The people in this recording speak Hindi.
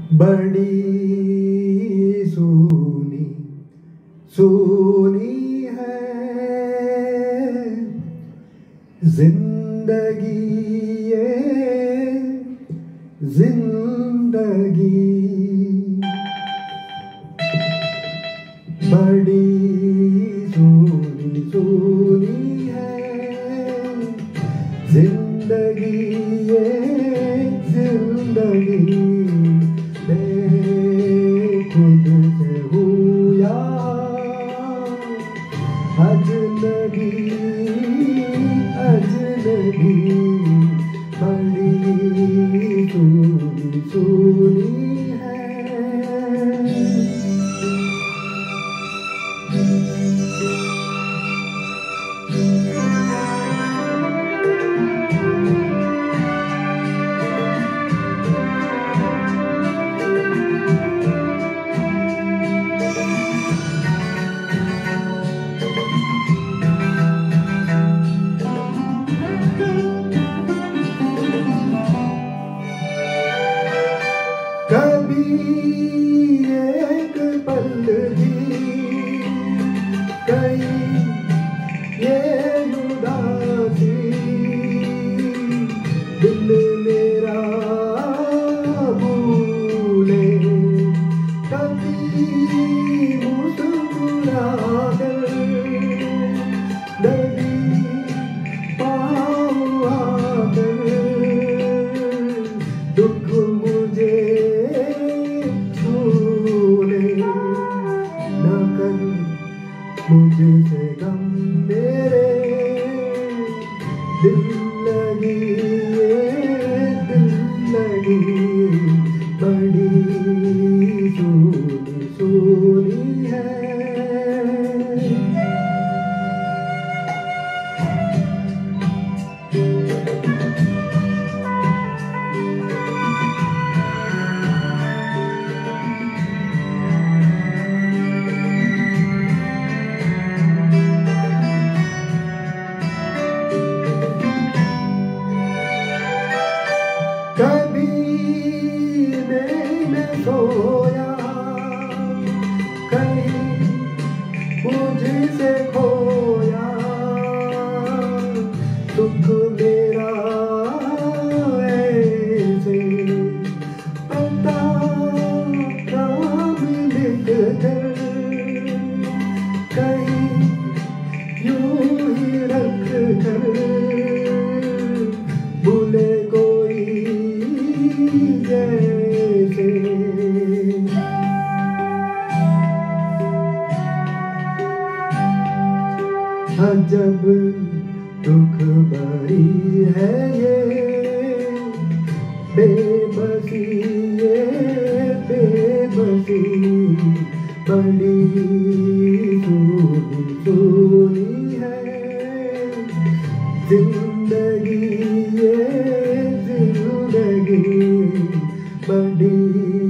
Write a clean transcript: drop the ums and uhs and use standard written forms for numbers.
बड़ी सूनी सूनी है जिंदगी ये जिंदगी। बड़ी सूनी सूनी है जिंदगी ये जिंदगी। खुद से हुआ अजनबी अजनबी। बड़ी सूनी सूनी है। कभी एक पल भी कहीं ये उदासी दिल मेरा भूले। कभी मुस्कुरा कर नदी पाँव आकर दुख मुझे मुझसे गम मेरे दिल लगी ये दिल लगी। बड़ी सूनी सूनी है। कभी मैंने सोया कहीं मुझसे खोया दुख मेरा ऐसे पता नाम लिख कर कहीं यूं ही रख कर भूले जैसे। अजब दुख भरी है ये बेबसी ये बेबसी। बड़ी सूनी सूनी है जिंदगी ये जिंदगी। बड़ी